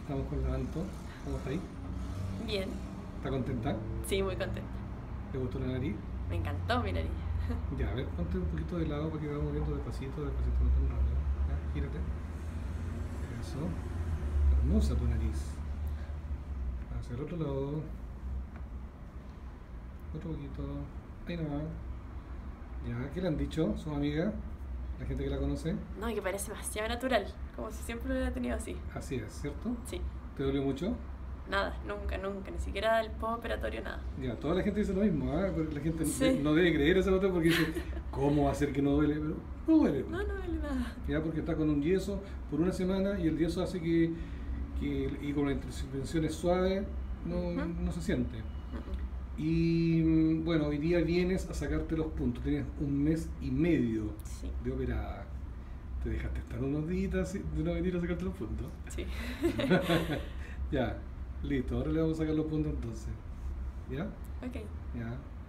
Estamos con la Anto. ¿Cómo está ahí? Bien, ¿Está contenta? sí, muy contenta. ¿Le gustó la nariz? Me encantó mi nariz. Ya, a ver, ponte un poquito de lado para que vayamos moviendo despacito, despacito, no tan rápido. Ya, gírate. Eso. Hermosa tu nariz. Hacia el otro lado. Otro poquito. Ahí nomás. Ya, ¿qué le han dicho sus amigas? La gente que la conoce. No, y que parece demasiado natural, como si siempre lo hubiera tenido así. Así es, ¿cierto? Sí, ¿Te dolió mucho? nada, nunca, nunca, ni siquiera el postoperatorio, nada. Ya, toda la gente dice lo mismo, ¿ah? Porque la gente Sí. no debe creer esa nota porque dice, ¿cómo va a ser que no duele? Pero no duele. No, no duele nada. Ya, porque está con un yeso por una semana y el yeso hace y con la intervención es suave, no, Ujú. no se siente. Mm, Y bueno, hoy día vienes a sacarte los puntos, tienes un mes y medio Sí, de operada. Te dejaste estar unos días de no venir a sacarte los puntos. sí. Ya, listo, ahora le vamos a sacar los puntos entonces. ¿Ya? Ok. Ya.